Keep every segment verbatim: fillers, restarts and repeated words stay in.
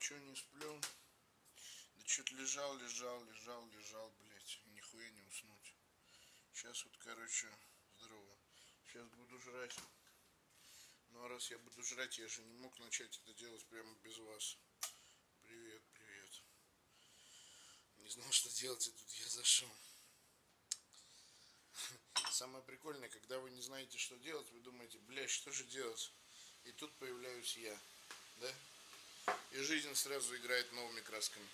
Чё не сплю? Да что-то лежал, лежал, лежал, лежал, блять, нихуя не уснуть. Сейчас вот, короче, здорово. Сейчас буду жрать. Ну а раз я буду жрать, я же не мог начать это делать прямо без вас. Привет, привет. Не знал, что делать, и тут я зашел. Самое прикольное, когда вы не знаете, что делать, вы думаете, блядь, что же делать? И тут появляюсь я, да? И жизнь сразу играет новыми красками.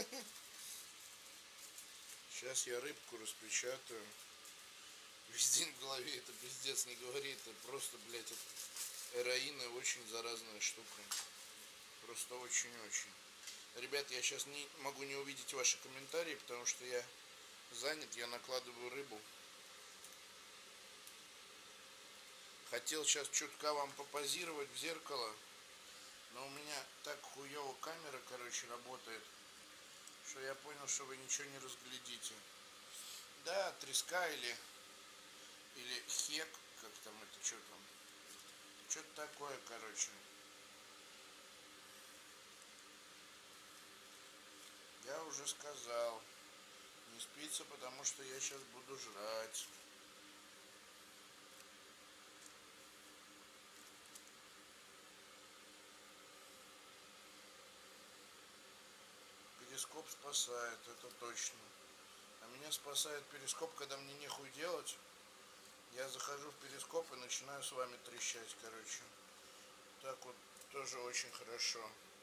Сейчас я рыбку распечатаю. Весь день в голове это пиздец, не говори, это просто, блядь, эроина очень заразная штука. Просто очень-очень. Ребят, я сейчас не могу не увидеть ваши комментарии, потому что я занят, я накладываю рыбу. Хотел сейчас чутка вам попозировать в зеркало, но у меня так хуёво камера, короче, работает, что я понял, что вы ничего не разглядите. Да, треска или, или хек, как там это, что там, что-то такое, короче. Я уже сказал, не спится, потому что я сейчас буду жрать. Перископ спасает, это точно. А меня спасает перископ, когда мне нехуй делать. Я захожу в перископ и начинаю с вами трещать, короче. Так вот, тоже очень хорошо.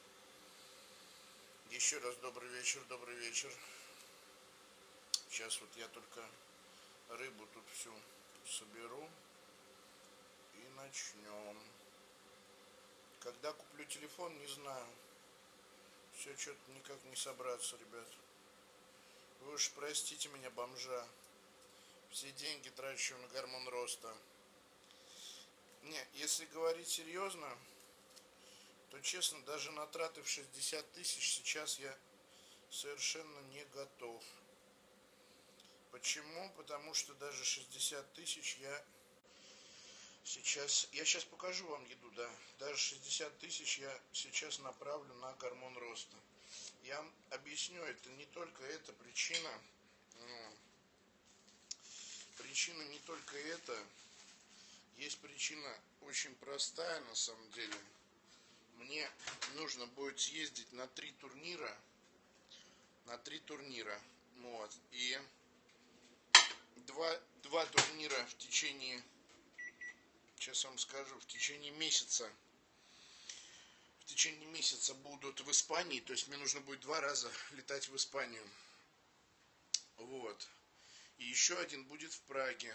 Еще раз добрый вечер, добрый вечер. Сейчас вот я только рыбу тут всю соберу и начнем. Когда куплю телефон, не знаю. Все что-то никак не собраться, ребят. Вы уж простите меня, бомжа. Все деньги трачу на гормон роста. Не, если говорить серьезно, то честно, даже на траты в шестьдесят тысяч сейчас я совершенно не готов. Почему? Потому что даже шестьдесят тысяч я сейчас... Я сейчас покажу вам еду, да. Даже шестьдесят тысяч я сейчас направлю на гормон роста. Я вам объясню, это не только эта причина. Ну, причина не только это. Есть причина очень простая на самом деле. Мне нужно будет съездить на три турнира. На три турнира. Вот. И два, два турнира в течение, сейчас вам скажу, в течение месяца. В течение месяца будут в Испании. То есть мне нужно будет два раза летать в Испанию. Вот. И еще один будет в Праге.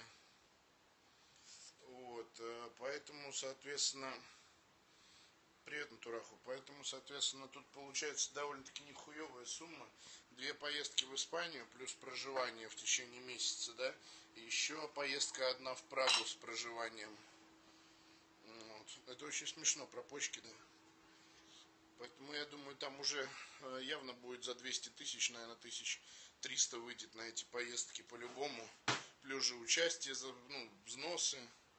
Вот. Поэтому, соответственно... Привет, Натураху. Поэтому, соответственно, тут получается довольно-таки нехуевая сумма. Две поездки в Испанию плюс проживание в течение месяца, да? И еще поездка одна в Прагу с проживанием. Вот. Это очень смешно, про почки, да? Поэтому я думаю, там уже явно будет за двести тысяч, наверное, тысяч триста выйдет на эти поездки по-любому. Плюс же участие, ну, взносы.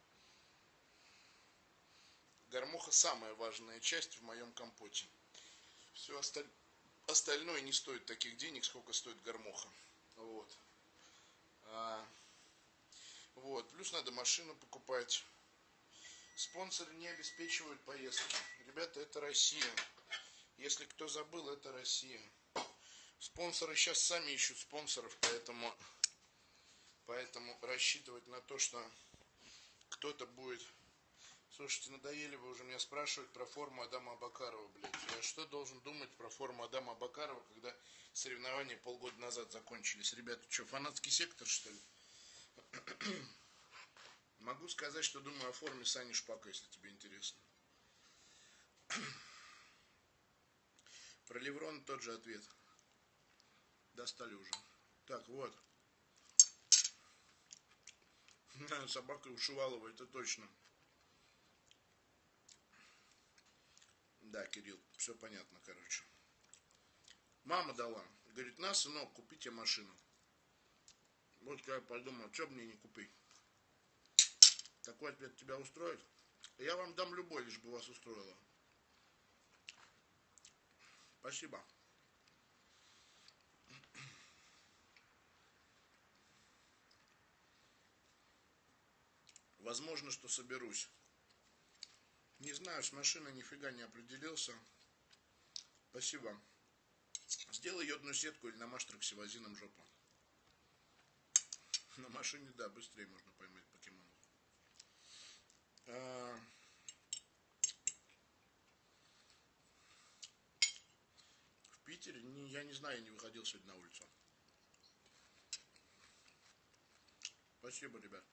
Гормоха самая важная часть в моем компоте. Все осталь... остальное не стоит таких денег, сколько стоит гормоха. Вот. А... Вот. Плюс надо машину покупать. Спонсоры не обеспечивают поездки. Ребята, это Россия. Если кто забыл, это Россия. Спонсоры сейчас сами ищут спонсоров, поэтому, поэтому рассчитывать на то, что кто-то будет... Слушайте, надоели вы уже меня спрашивать про форму Адама Абакарова, блядь. Я что должен думать про форму Адама Абакарова, когда соревнования полгода назад закончились? Ребята, что, фанатский сектор, что ли? Могу сказать, что думаю о форме Сани Шпака, если тебе интересно. Про Леврона тот же ответ. Достали уже. Так, вот. Собака у Шувалова, это точно. Да, Кирилл, все понятно, короче. Мама дала. Говорит, на, сынок, купи тебе машину. Вот я подумал, что мне не купить. Такой ответ тебя устроит? Я вам дам любой, лишь бы вас устроило. Спасибо. Возможно, что соберусь. Не знаю, с машиной нифига не определился. Спасибо. Сделай йодную сетку или намажь троксивозином жопу. На машине, да, быстрее можно поймать покемонов. А... В Питере, не, я не знаю, я не выходил сегодня на улицу. Спасибо, ребят.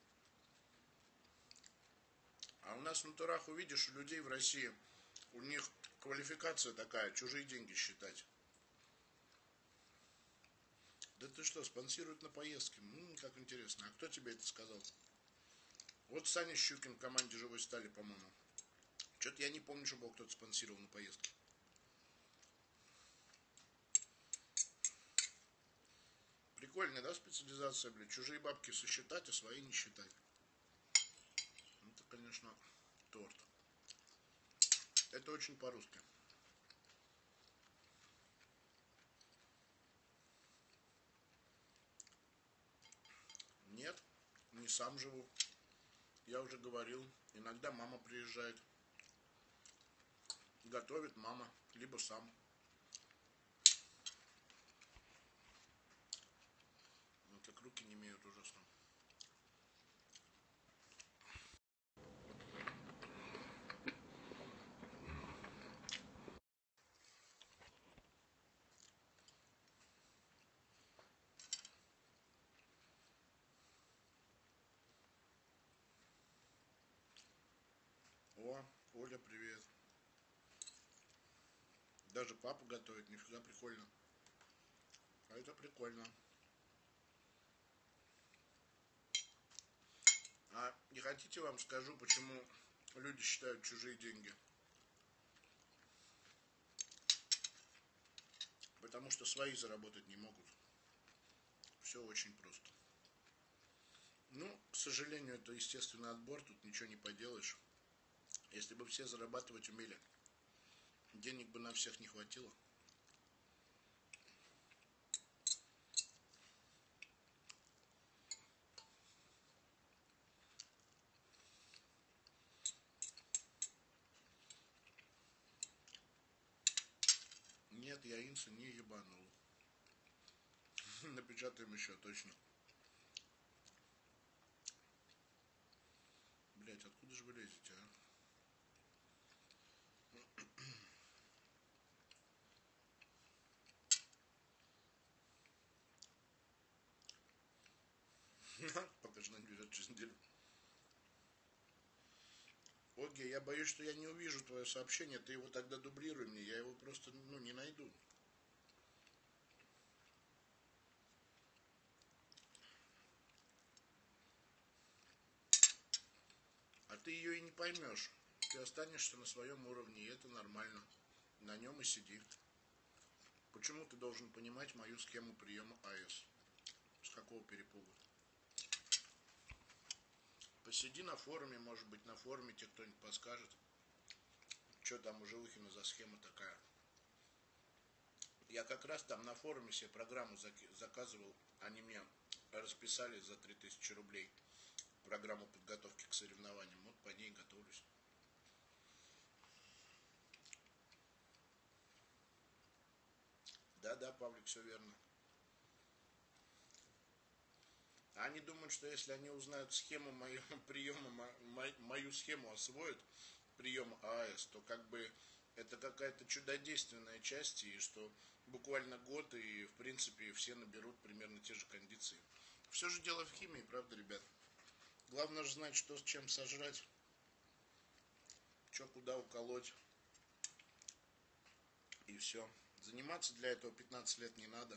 А у нас на турах увидишь, у людей в России, у них квалификация такая, чужие деньги считать. Да ты что, спонсируют на поездки? М-м, как интересно. А кто тебе это сказал? Вот Саня Щукин в команде «Живой стали», по-моему. Что-то я не помню, что был кто-то спонсировал на поездки. Прикольная, да, специализация, блядь? Чужие бабки сосчитать, а свои не считать. Это, конечно, торт. Это очень по-русски. Нет, не сам живу. Я уже говорил, иногда мама приезжает. Готовит мама, либо сам. Ну, так руки не имеют ужасно. О, Оля, привет. Даже папа готовит, нифига прикольно. А это прикольно. А не хотите, вам скажу, почему люди считают чужие деньги? Потому что свои заработать не могут. Все очень просто. Ну, к сожалению, это естественный отбор, тут ничего не поделаешь. Если бы все зарабатывать умели, денег бы на всех не хватило. Нет, я инса не ебанул. Напечатаем еще, точно. Блять, откуда же вы лезете, а? Пока жена не берет через неделю. Оги, я боюсь, что я не увижу твое сообщение, ты его тогда дублируй мне, я его просто, ну, не найду. А ты ее и не поймешь. Ты останешься на своем уровне, и это нормально. На нем и сиди. Почему ты должен понимать мою схему приема АЭС? С какого перепугу? Посиди на форуме, может быть, на форуме тебе кто-нибудь подскажет, что там у Живухина за схема такая. Я как раз там на форуме себе программу заказывал, они мне расписали за три тысячи рублей программу подготовки к соревнованиям. Вот по ней готовлюсь. Да-да, Павлик, все верно. Они думают, что если они узнают схему моего приема, мою схему освоят, прием АЭС, то как бы это какая-то чудодейственная часть, и что буквально год, и в принципе все наберут примерно те же кондиции. Все же дело в химии, правда, ребят? Главное же знать, что с чем сожрать, что куда уколоть, и все. Заниматься для этого пятнадцать лет не надо.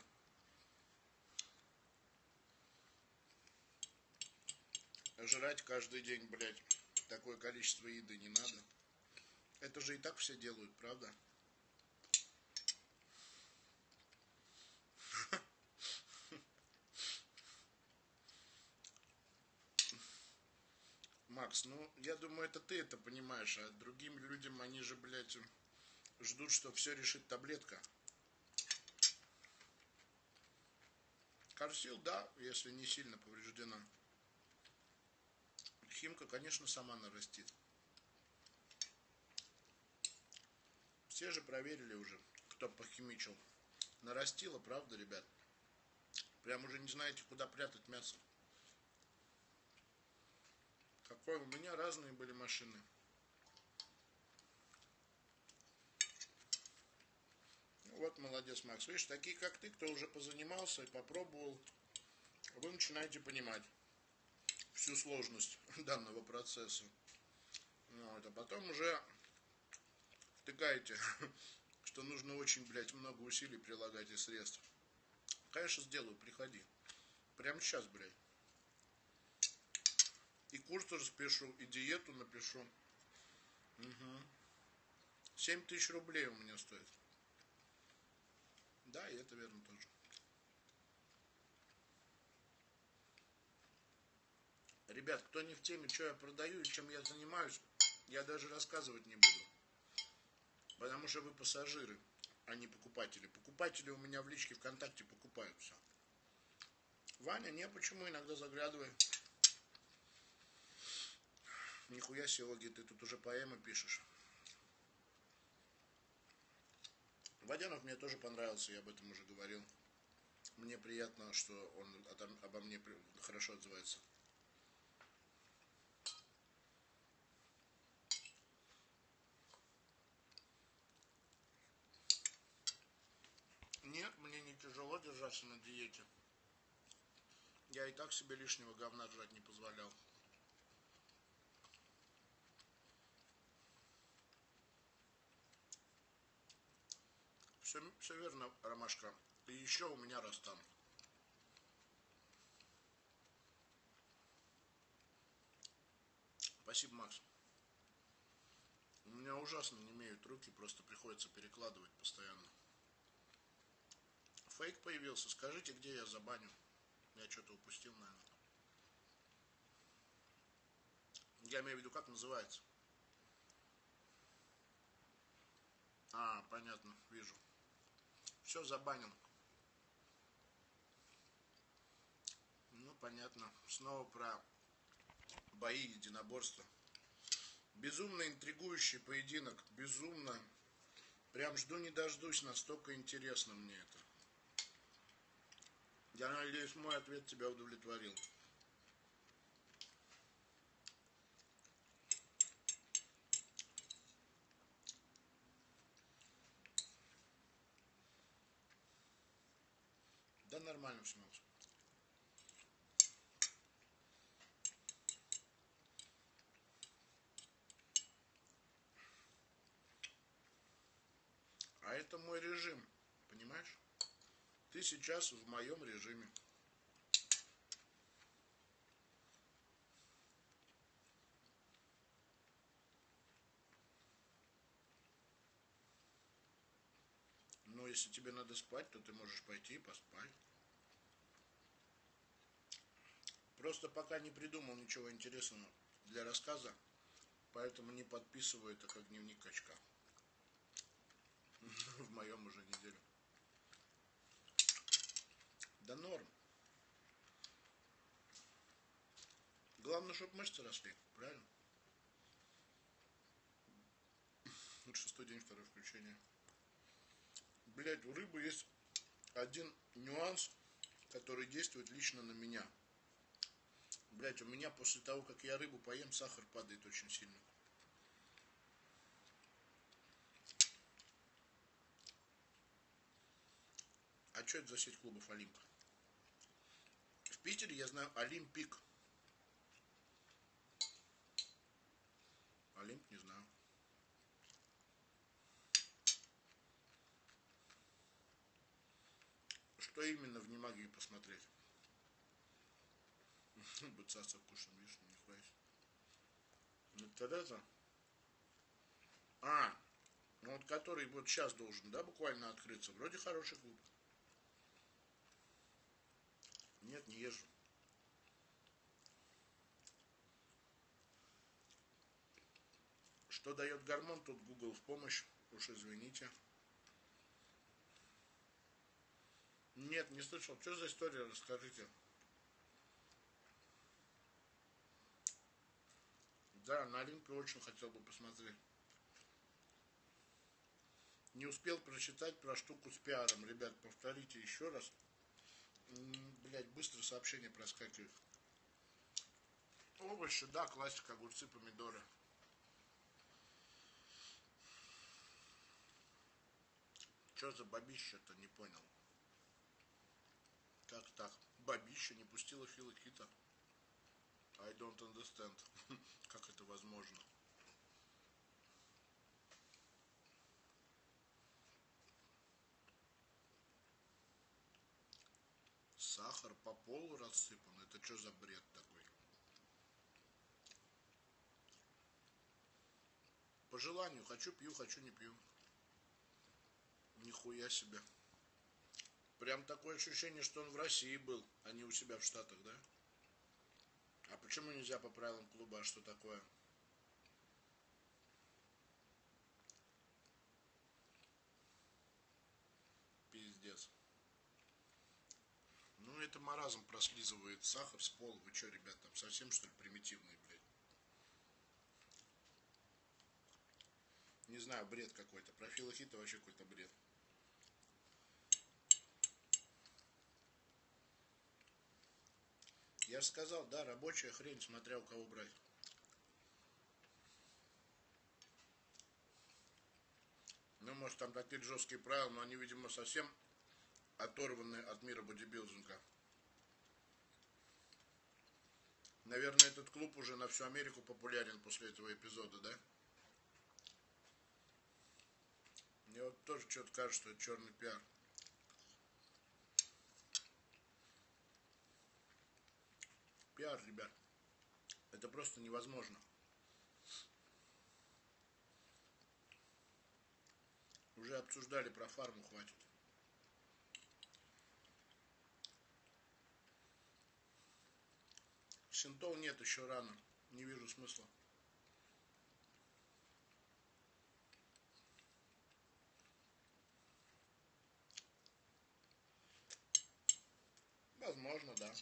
Жрать каждый день, блядь, такое количество еды не надо. Это же и так все делают, правда? Макс, ну, я думаю, это ты это понимаешь, а другим людям, они же, блядь, ждут, что все решит таблетка. Корсил, да, если не сильно повреждена. Химка, конечно, сама нарастит. Все же проверили уже, кто похимичил. Нарастила, правда, ребят? Прям уже не знаете, куда прятать мясо. Какой у меня разные были машины. Ну, вот молодец, Макс. Видишь, такие как ты, кто уже позанимался и попробовал, вы начинаете понимать всю сложность данного процесса. Вот, а потом уже втыкаете, что нужно очень, блядь, много усилий прилагать и средств. Конечно, сделаю, приходи. Прямо сейчас, блядь. И курс распишу, и диету напишу. Угу. семь тысяч рублей у меня стоит. Да, и это верно тоже. Ребят, кто не в теме, что я продаю и чем я занимаюсь, я даже рассказывать не буду. Потому что вы пассажиры, а не покупатели. Покупатели у меня в личке ВКонтакте покупают все. Ваня, не, почему иногда заглядывай. Нихуя себе, Оги, ты тут уже поэмы пишешь. Водянов мне тоже понравился, я об этом уже говорил. Мне приятно, что он обо мне хорошо отзывается. Нет, мне не тяжело держаться на диете. Я и так себе лишнего говна жрать не позволял. Все, все верно, Ромашка. И еще у меня Растам. Спасибо, Макс. У меня ужасно не имеют руки, просто приходится перекладывать постоянно. Фейк появился. Скажите, где я забаню? Я что-то упустил, наверное. Я имею в виду, как называется? А, понятно, вижу. Все, забанил. Ну, понятно. Снова про бои, единоборства. Безумно интригующий поединок. Безумно. Прям жду не дождусь. Настолько интересно мне это. Я надеюсь, мой ответ тебя удовлетворил. Да нормально все, Макс. А это мой режим, понимаешь? Ты сейчас в моем режиме. Но если тебе надо спать, то ты можешь пойти и поспать. Просто пока не придумал ничего интересного для рассказа, поэтому не подписываю это как дневник качка. В моем уже неделю. Да норм. Главное, чтобы мышцы росли, правильно? Вот шестой день, второе включение. Блять, у рыбы есть один нюанс, который действует лично на меня. Блять, у меня после того, как я рыбу поем, сахар падает очень сильно. А что это за сеть клубов Олимп? В Питере я знаю Олимпик. Олимп не знаю. Что именно в не могли посмотреть? Быца со вкусом вишни, не хватит. Вот это? А, ну вот который вот сейчас должен, да, буквально открыться. Вроде хороший клуб. Нет, не езжу. Что дает гормон, тут Google в помощь. Уж извините. Нет, не слышал. Что за история, расскажите. Да, на Олимпе очень хотел бы посмотреть. Не успел прочитать про штуку с пиаром. Ребят, повторите еще раз. Блять, быстро сообщение проскакивает. Овощи, да, классика, огурцы, помидоры. Что за бабище-то, не понял. Как так? Бабища не пустила Фила Кита. I don't understand. Как это возможно? Сахар по полу рассыпан. Это что за бред такой? По желанию. Хочу пью, хочу не пью. Нихуя себе. Прям такое ощущение, что он в России был, а не у себя в Штатах, да? А почему нельзя по правилам клуба? А что такое? Пиздец. Ну, это маразм прослизывает сахар с пола. Вы что, ребят, там совсем, что ли, примитивные, блядь? Не знаю, бред какой-то. Про Фила Хита вообще какой-то бред. Я же сказал, да, рабочая хрень, смотря у кого брать. Ну, может, там такие жесткие правила, но они, видимо, совсем оторваны от мира бодибилдинга. Наверное, этот клуб уже на всю Америку популярен после этого эпизода, да? Мне вот тоже что-то кажется, что это черный пиар. Пиар, ребят. Это просто невозможно. Уже обсуждали про фарму, хватит. Синтол нет, еще рано. Не вижу смысла. Возможно, да.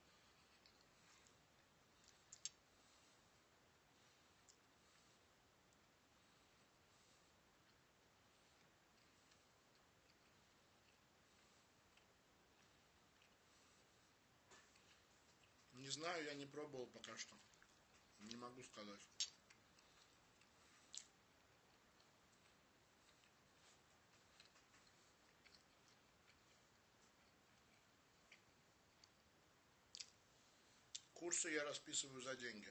Не знаю, я не пробовал пока что. Не могу сказать. Курсы я расписываю за деньги.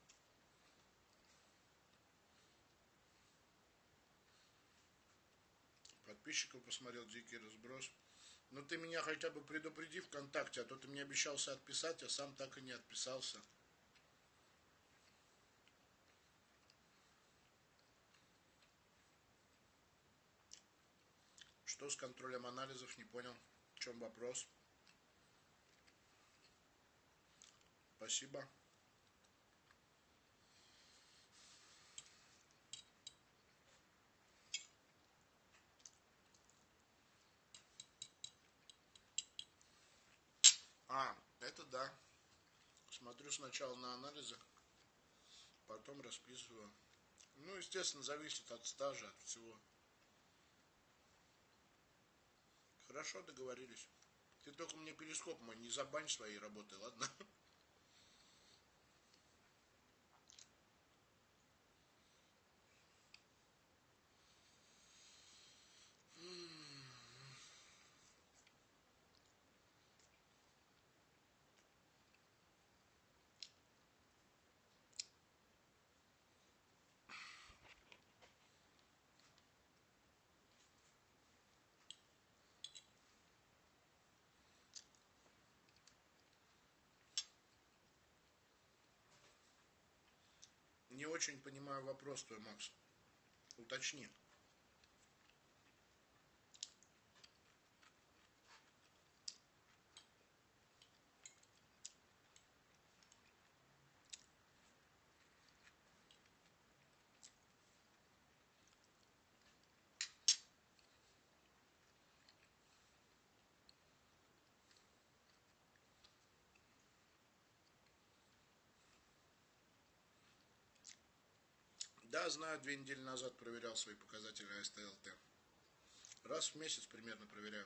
Подписчиков посмотрел, дикий разброс. Ну ты меня хотя бы предупреди ВКонтакте, а то ты мне обещался отписать, а сам так и не отписался. Что с контролем анализов, не понял. В чем вопрос? Спасибо. А, это да. Смотрю сначала на анализы, потом расписываю. Ну, естественно, зависит от стажа, от всего. Хорошо, договорились. Ты только мне перископ мой не забань своей работы, ладно? Не очень понимаю вопрос твой, Макс. Уточни. Да, знаю, две недели назад проверял свои показатели А С Т Л Т. Раз в месяц примерно проверяю.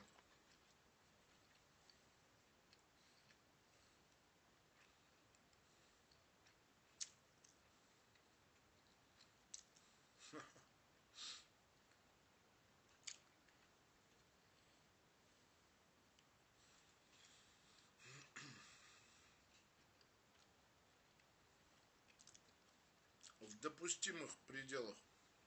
В допустимых пределах.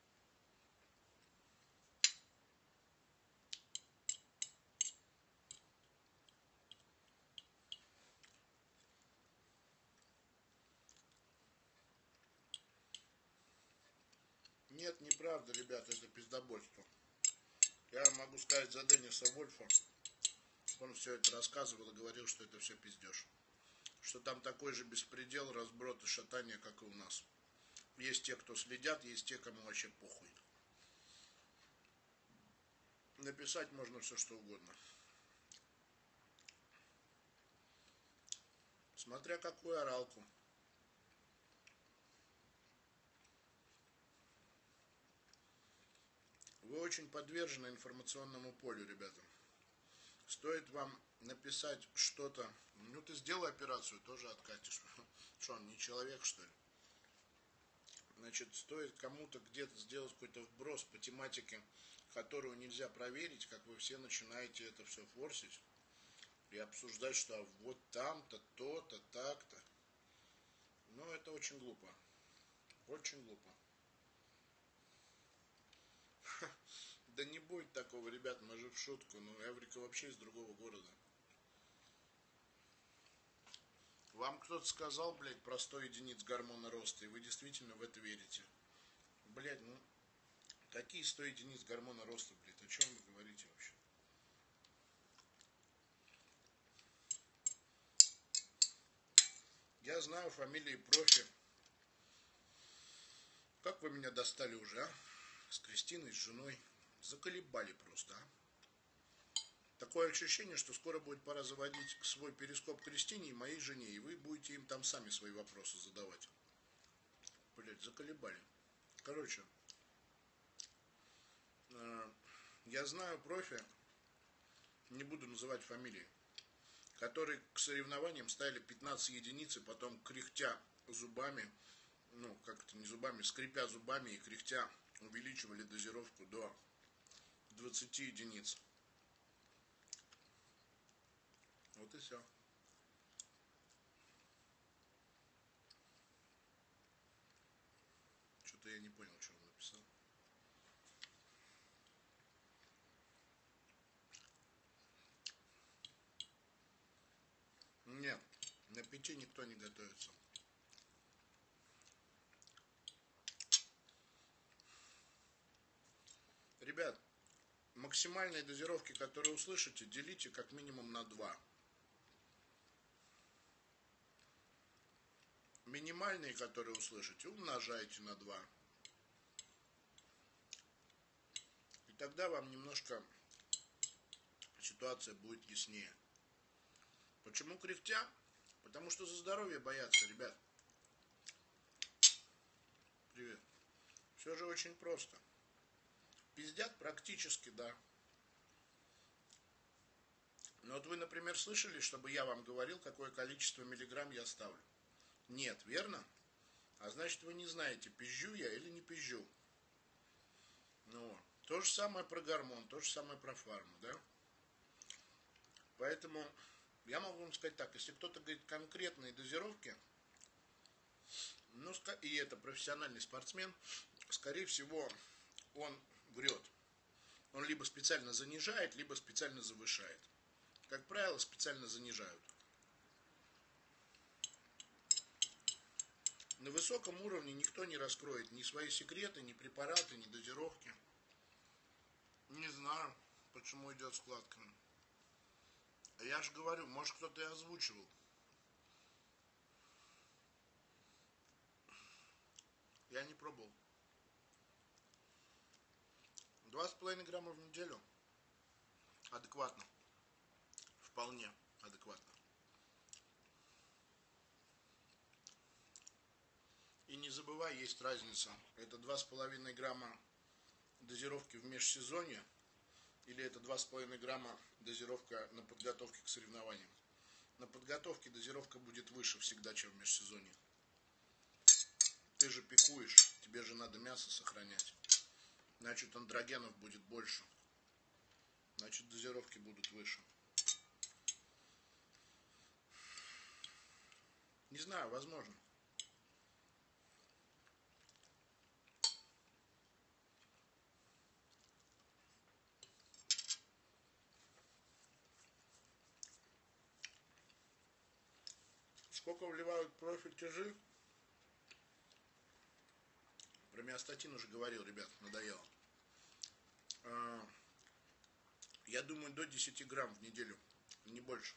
Нет, неправда, ребята, это пиздобольство. Я могу сказать за Денниса Вольфа. Он все это рассказывал и говорил, что это все пиздеж. Что там такой же беспредел, разброд и шатание, как и у нас. Есть те, кто следят, есть те, кому вообще похуй. Написать можно все, что угодно. Смотря какую оралку. Вы очень подвержены информационному полю, ребята. Стоит вам написать что-то, ну ты сделай операцию, тоже откатишь. Что, он не человек, что ли? Значит, стоит кому-то где-то сделать какой-то вброс по тематике, которую нельзя проверить, как вы все начинаете это все форсить и обсуждать, что вот там-то, то-то, так-то. Ну, это очень глупо. Очень глупо. Да не будет такого, ребят, мы же в шутку. Ну, Эврика вообще из другого города. Вам кто-то сказал, блядь, про сто единиц гормона роста, и вы действительно в это верите. Блядь, ну, какие сто единиц гормона роста, блядь, о чем вы говорите вообще? Я знаю фамилии профи. Как вы меня достали уже, а? С Кристиной, с женой. Заколебали просто, а? Такое ощущение, что скоро будет пора заводить свой перископ Кристине и моей жене, и вы будете им там сами свои вопросы задавать. Блять, заколебали. Короче, э, я знаю профи, не буду называть фамилии, которые к соревнованиям ставили пятнадцать единиц и потом кряхтя зубами, ну как это не зубами, скрипя зубами и кряхтя увеличивали дозировку до двадцати единиц. Вот и все. Что-то я не понял, что он написал. Нет, на пяти никто не готовится. Ребят, максимальные дозировки, которые услышите, делите как минимум на два. Минимальные, которые услышите, умножайте на два. И тогда вам немножко ситуация будет яснее. Почему кряхтя? Потому что за здоровье боятся, ребят. Привет. Все же очень просто. Пиздят практически, да. Но вот вы, например, слышали, чтобы я вам говорил, какое количество миллиграмм я ставлю? Нет, верно? А значит, вы не знаете, пизжу я или не пизжу. Ну, то же самое про гормон, то же самое про фарму, да? Поэтому я могу вам сказать так, если кто-то говорит конкретные дозировки, ну, и это профессиональный спортсмен, скорее всего, он врет. Он либо специально занижает, либо специально завышает. Как правило, специально занижают. На высоком уровне никто не раскроет ни свои секреты, ни препараты, ни дозировки. Не знаю, почему идет складка. Я же говорю, может кто-то и озвучивал. Я не пробовал. Два с половиной грамма в неделю. Адекватно. Вполне адекватно. И не забывайте. забывай, есть разница. Это два с половиной грамма дозировки в межсезонье, или это два с половиной грамма дозировка на подготовке к соревнованиям. На подготовке дозировка будет выше всегда, чем в межсезонье. Ты же пикуешь, тебе же надо мясо сохранять. Значит, андрогенов будет больше. Значит, дозировки будут выше. Не знаю, возможно. Сколько вливают профиль тяжи? Про миостатин уже говорил, ребят, надоело. Я думаю, до десяти грамм в неделю, не больше.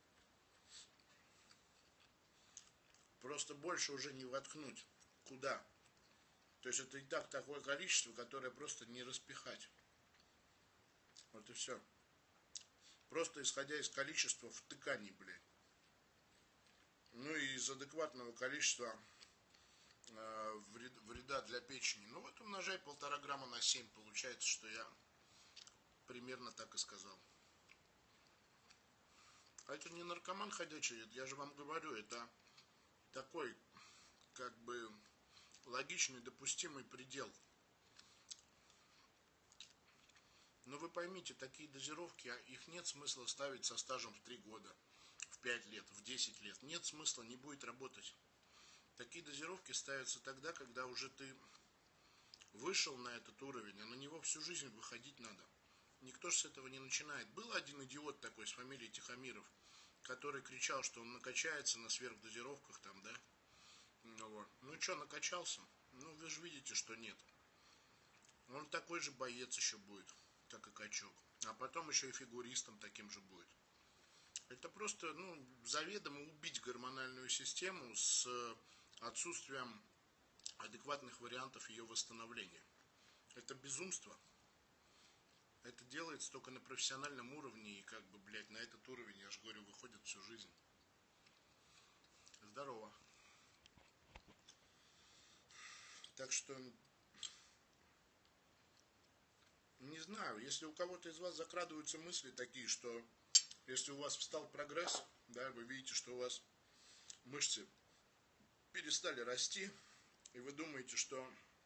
Просто больше уже не воткнуть. Куда? То есть это и так такое количество, которое просто не распихать. Вот и все. Просто исходя из количества втыканий, блядь. Ну и из адекватного количества э, вреда для печени. Ну вот умножай полтора грамма на семь. Получается, что я примерно так и сказал. А это не наркоман ходячий, я же вам говорю, это такой, как бы, логичный, допустимый предел. Но вы поймите, такие дозировки, их нет смысла ставить со стажем в три года, в пять лет, в десять лет. Нет смысла, не будет работать. Такие дозировки ставятся тогда, когда уже ты вышел на этот уровень, а на него всю жизнь выходить надо. Никто же с этого не начинает. Был один идиот такой с фамилией Тихомиров, который кричал, что он накачается на сверхдозировках там, да? Ну вот. Ну что, накачался? Ну вы же видите, что нет. Он такой же боец еще будет, как и качок. А потом еще и фигуристом таким же будет. Это просто, ну, заведомо убить гормональную систему с отсутствием адекватных вариантов ее восстановления. Это безумство. Это делается только на профессиональном уровне, и как бы, блядь, на этот уровень, я же говорю, выходит всю жизнь. Здорово. Так что, не знаю, если у кого-то из вас закрадываются мысли такие, что если у вас встал прогресс, да, вы видите, что у вас мышцы перестали расти, и вы думаете, что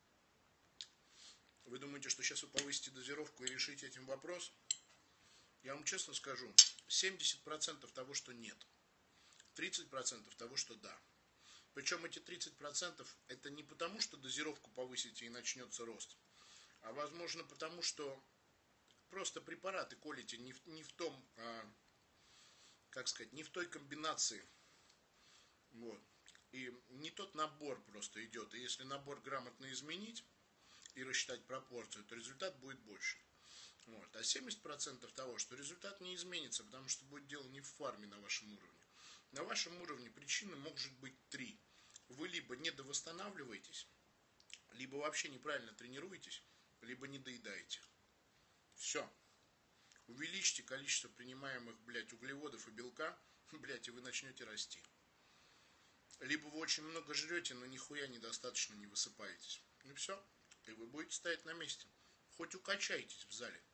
вы думаете, что сейчас вы повысите дозировку и решите этим вопрос, я вам честно скажу, семьдесят процентов того, что нет, тридцать процентов того, что да. Причем эти тридцать процентов это не потому, что дозировку повысите и начнется рост, а возможно потому, что просто препараты колите не в, не в том, а, как сказать, не в той комбинации. Вот. И не тот набор просто идет. И если набор грамотно изменить и рассчитать пропорцию, то результат будет больше. Вот. А семьдесят процентов того, что результат не изменится, потому что будет дело не в фарме на вашем уровне. На вашем уровне причины может быть три. Вы либо недовосстанавливаетесь, либо вообще неправильно тренируетесь, либо не доедаете. Все. Увеличьте количество принимаемых, блядь, углеводов и белка, блядь, и вы начнете расти. Либо вы очень много жрете, но нихуя недостаточно не высыпаетесь. И все. И вы будете стоять на месте. Хоть укачайтесь в зале.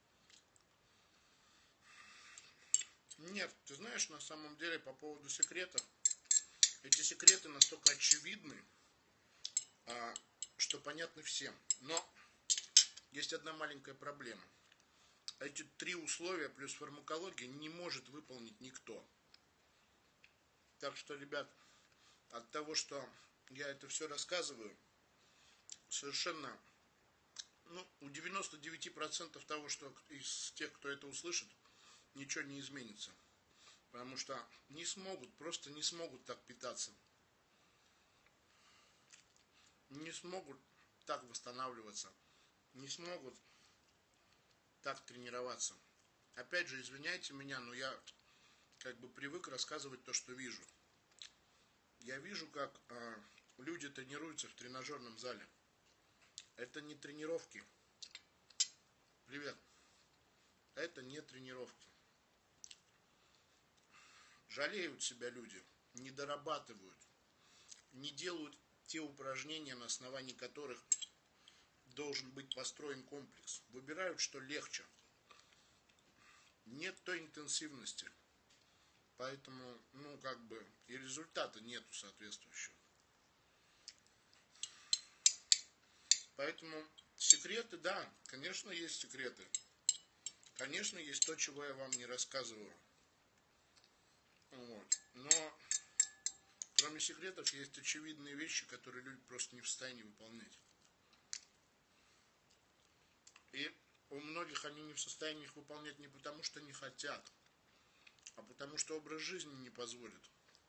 Нет, ты знаешь, на самом деле, по поводу секретов, эти секреты настолько очевидны, что понятны всем. Но есть одна маленькая проблема. Эти три условия плюс фармакология не может выполнить никто. Так что, ребят, от того, что я это все рассказываю, совершенно, ну, у девяноста девяти процентов того, что из тех, кто это услышит, ничего не изменится. Потому что не смогут, просто не смогут так питаться. Не смогут так восстанавливаться. Не смогут так тренироваться. Опять же, извиняйте меня, но я как бы привык рассказывать то, что вижу. Я вижу, как э, люди тренируются в тренажерном зале. Это не тренировки. Привет. Это не тренировки. Жалеют себя люди, не дорабатывают, не делают те упражнения, на основании которых должен быть построен комплекс. Выбирают, что легче. Нет той интенсивности. Поэтому, ну, как бы, и результата нету соответствующего. Поэтому секреты, да, конечно, есть секреты. Конечно, есть то, чего я вам не рассказываю. Вот. Но кроме секретов есть очевидные вещи, которые люди просто не в состоянии выполнять. И у многих они не в состоянии их выполнять не потому, что не хотят, а потому что образ жизни не позволит.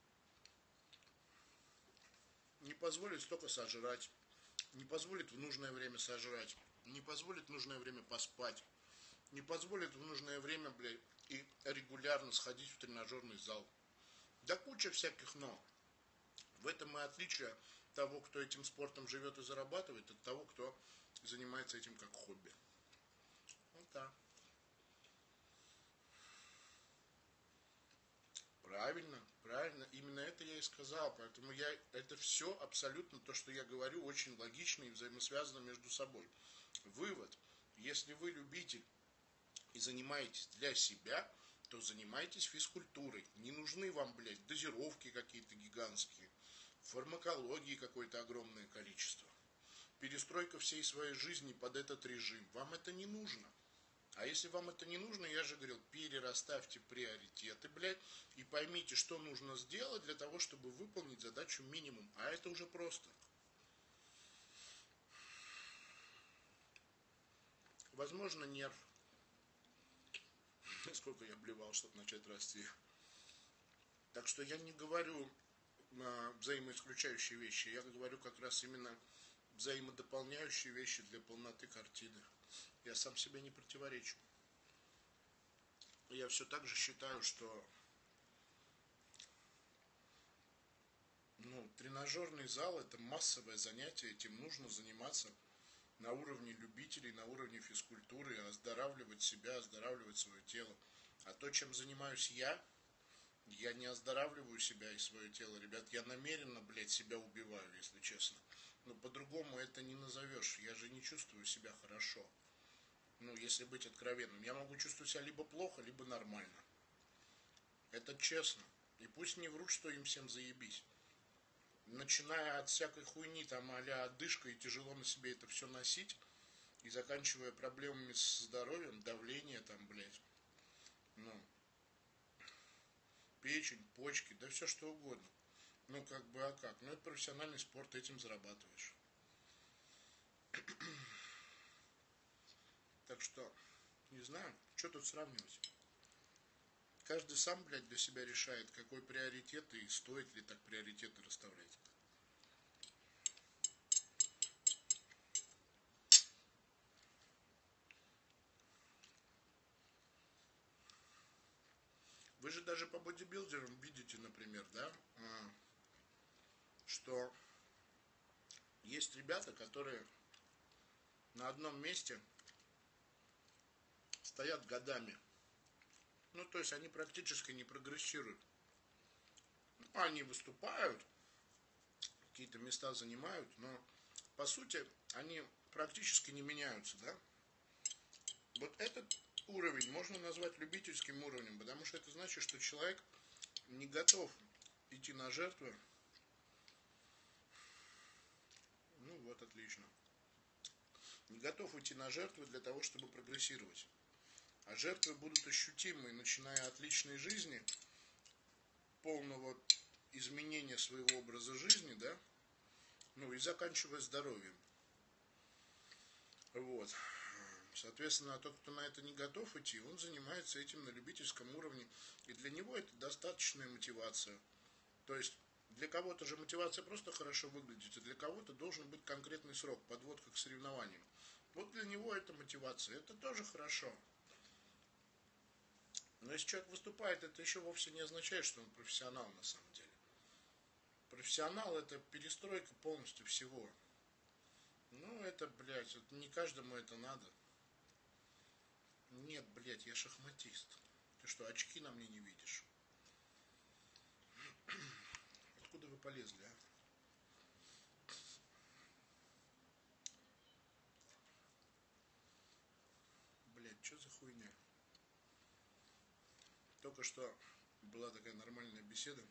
Не позволит столько сожрать, не позволит в нужное время сожрать, не позволит в нужное время поспать, не позволит в нужное время, блядь, и регулярно сходить в тренажерный зал. Да куча всяких но. В этом и отличие того, кто этим спортом живет и зарабатывает, от того, кто занимается этим как хобби. Вот так. Правильно, правильно. Именно это я и сказал. Поэтому я, это все абсолютно то, что я говорю, очень логично и взаимосвязано между собой. Вывод. Если вы любитель и занимаетесь для себя, то занимайтесь физкультурой. Не нужны вам, блядь, дозировки какие-то гигантские, фармакологии какое-то огромное количество. Перестройка всей своей жизни под этот режим. Вам это не нужно. А если вам это не нужно, я же говорил, перерасставьте приоритеты, блядь, и поймите, что нужно сделать для того, чтобы выполнить задачу минимум. А это уже просто. Возможно, нерв. Сколько я блевал, чтобы начать расти. Так что я не говорю а, взаимоисключающие вещи. Я говорю как раз именно взаимодополняющие вещи для полноты картины. Я сам себе не противоречу. Я все так же считаю, что ну, тренажерный зал это массовое занятие, этим нужно заниматься на уровне любителей, на уровне физкультуры, оздоравливать себя, оздоравливать свое тело. А то, чем занимаюсь я, я не оздоравливаю себя и свое тело, ребят, я намеренно, блядь, себя убиваю, если честно. Но по-другому это не назовешь, я же не чувствую себя хорошо. Ну, если быть откровенным, я могу чувствовать себя либо плохо, либо нормально. Это честно. И пусть не врут, что им всем заебись. Начиная от всякой хуйни, там, а-ля одышка, и тяжело на себе это все носить, и заканчивая проблемами с здоровьем, давление там, блядь, ну, печень, почки, да все что угодно. Ну, как бы, а как? Ну, это профессиональный спорт, этим зарабатываешь. Так что, не знаю, что тут сравнивать. Каждый сам, блядь, для себя решает, какой приоритет и стоит ли так приоритеты расставлять. Вы же даже по бодибилдерам видите, например, да, что есть ребята, которые на одном месте стоят годами. Ну, то есть они практически не прогрессируют. Они выступают, какие-то места занимают, но по сути они практически не меняются, да? Вот этот уровень можно назвать любительским уровнем, потому что это значит, что человек не готов идти на жертвы. Ну вот, отлично. Не готов идти на жертвы для того, чтобы прогрессировать. А жертвы будут ощутимы, начиная от личной жизни, полного изменения своего образа жизни, да, ну и заканчивая здоровьем. Вот. Соответственно, тот, кто на это не готов идти, он занимается этим на любительском уровне, и для него это достаточная мотивация. То есть для кого-то же мотивация просто хорошо выглядит, а для кого-то должен быть конкретный срок, подводка к соревнованиям. Вот для него это мотивация, это тоже хорошо. Но если человек выступает, это еще вовсе не означает, что он профессионал на самом деле. Профессионал это перестройка полностью всего. Ну это, блядь, это не каждому это надо. Нет, блядь, я шахматист. Ты что, очки на мне не видишь? Откуда вы полезли, а? только что была такая нормальная беседа.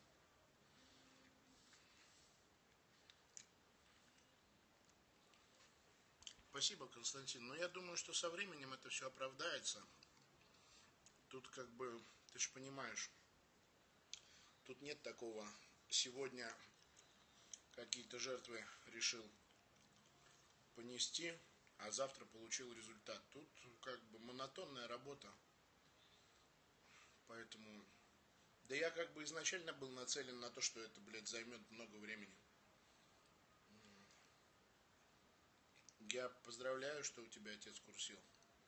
Спасибо, Константин. Но я думаю, что со временем это все оправдается. Тут как бы, ты же понимаешь, тут нет такого, сегодня какие-то жертвы решил понести, а завтра получил результат. Тут как бы монотонная работа. Поэтому... Да я как бы изначально был нацелен на то, что это, блядь, займет много времени. Я поздравляю, что у тебя отец курсил.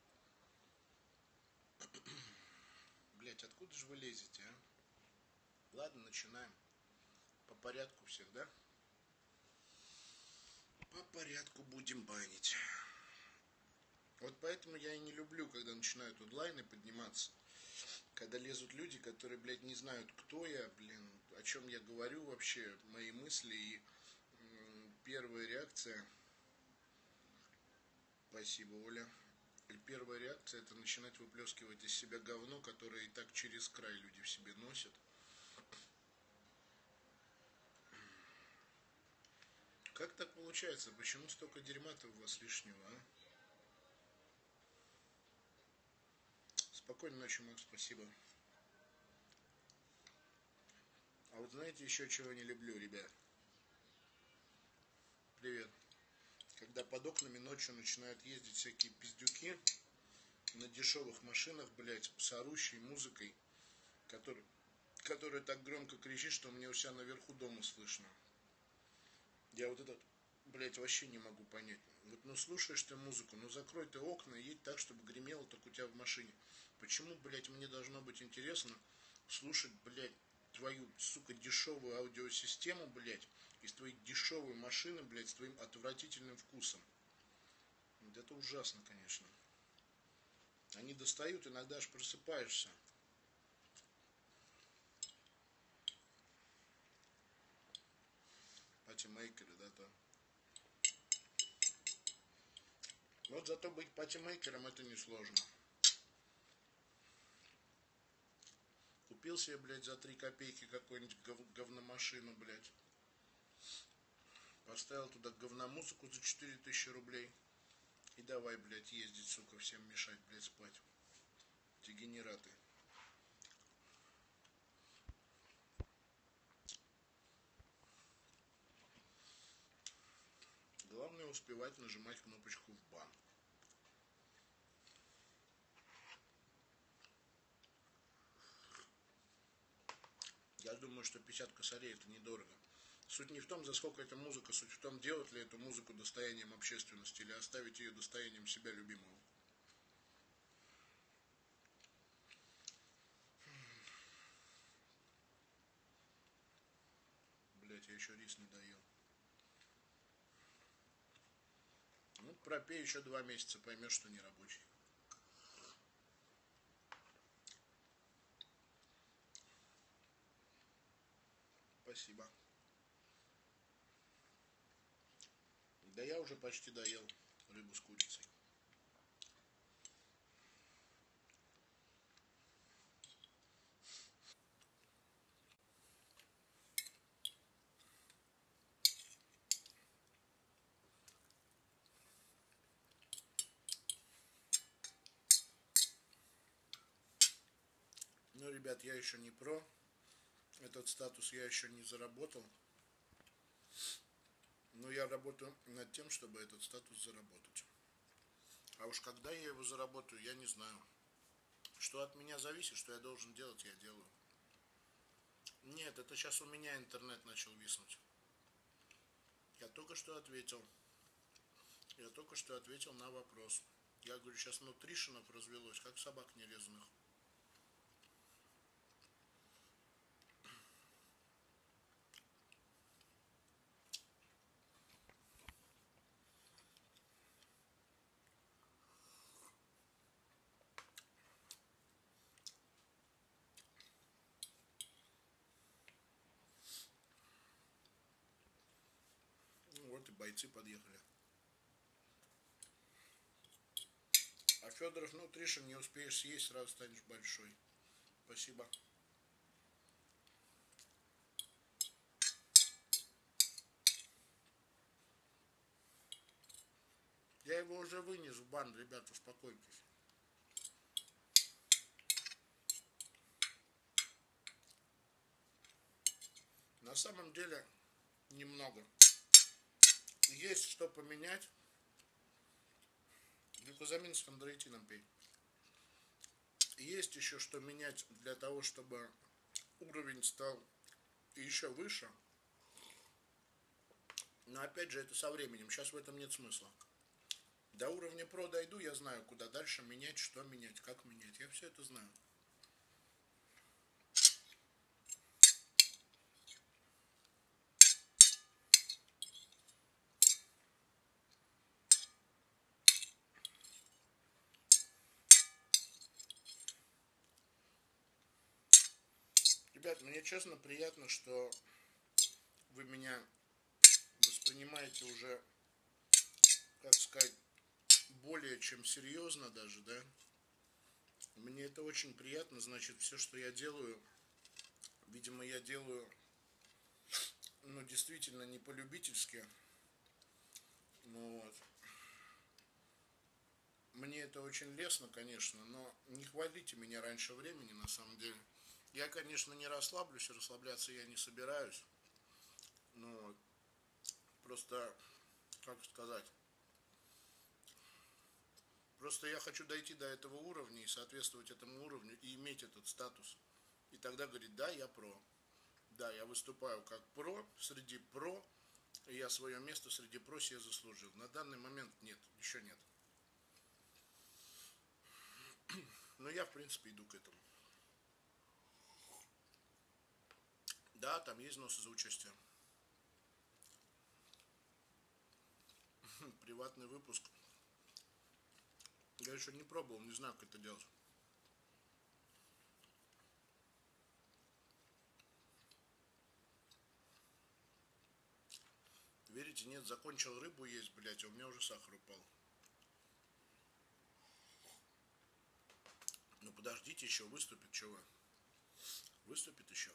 Блядь, откуда же вы лезете, а? Ладно, начинаем. По порядку всех, да? По порядку будем банить. Вот поэтому я и не люблю, когда начинают онлайны подниматься. Когда лезут люди, которые, блядь, не знают, кто я, блин, о чем я говорю вообще, мои мысли. И м, первая реакция... Спасибо, Оля. И первая реакция — это начинать выплескивать из себя говно, которое и так через край люди в себе носят. Как так получается? Почему столько дерьма-то у вас лишнего, а? Спокойной ночи, Макс, спасибо. А вот знаете еще чего не люблю, ребят? Привет. Когда под окнами ночью начинают ездить всякие пиздюки на дешевых машинах, блядь, с орущей музыкой, который, которая так громко кричит, что мне у себя наверху дома слышно. Я вот этот, блядь, вообще не могу понять. Вот, ну слушаешь ты музыку, ну закрой ты окна и едь так, чтобы гремело только у тебя в машине. Почему, блядь, мне должно быть интересно слушать, блядь, твою, сука, дешевую аудиосистему, блядь, из твоей дешевой машины, блядь, с твоим отвратительным вкусом. Вот это ужасно, конечно. Они достают, иногда аж просыпаешься. Патимейкеры, да, то. Вот зато быть патимейкером — это несложно. Купил себе, блядь, за три копейки какую-нибудь гов- говномашину, блядь. Поставил туда говномузыку за четыре тысячи рублей. И давай, блядь, ездить, сука, всем мешать, блядь, спать. Дегенераты. Главное успевать нажимать кнопочку в бан. Я думаю, что пятьдесят косарей — это недорого. Суть не в том, за сколько эта музыка, суть в том, делать ли эту музыку достоянием общественности или оставить ее достоянием себя любимого. Блять, я еще рис не доел. Ну, пропей еще два месяца, поймешь, что не рабочий. Спасибо. Да я уже почти доел рыбу с курицей. Ну, ребят, я еще не про. Этот статус я еще не заработал. Но я работаю над тем, чтобы этот статус заработать. А уж когда я его заработаю, я не знаю. Что от меня зависит, что я должен делать, я делаю. Нет, это сейчас у меня интернет начал виснуть. Я только что ответил. Я только что ответил на вопрос. Я говорю, сейчас нутришенов развелось, как собак нерезанных. Ну вот и бойцы подъехали. А Федоров нутришин не успеешь съесть, сразу станешь большой. Спасибо. Я его уже вынес в бан, ребята, успокойтесь. На самом деле немного. Есть что поменять. Глюкозамин с хондроитином пей. Есть еще что менять для того, чтобы уровень стал еще выше. Но опять же это со временем. Сейчас в этом нет смысла. До уровня про дойду, я знаю, куда дальше менять, что менять, как менять. Я все это знаю. Ребят, мне честно приятно, что вы меня воспринимаете уже, как сказать, более чем серьезно даже, да? Мне это очень приятно, значит, все, что я делаю, видимо, я делаю, ну, действительно, не по-любительски. Ну, вот. Мне это очень лестно, конечно, но не хвалите меня раньше времени, на самом деле. Я, конечно, не расслаблюсь, расслабляться я не собираюсь. Ну, просто, как сказать, просто я хочу дойти до этого уровня и соответствовать этому уровню и иметь этот статус. И тогда говорить, да, я про. Да, я выступаю как про, среди про, и я свое место среди про себе заслужил. На данный момент нет, еще нет. Но я, в принципе, иду к этому. Да, там есть взносы за участие. Приватный выпуск. Я еще не пробовал, не знаю, как это делать. Верите, нет, закончил рыбу есть, блять, а у меня уже сахар упал. Ну подождите еще, выступит, чего? Выступит еще.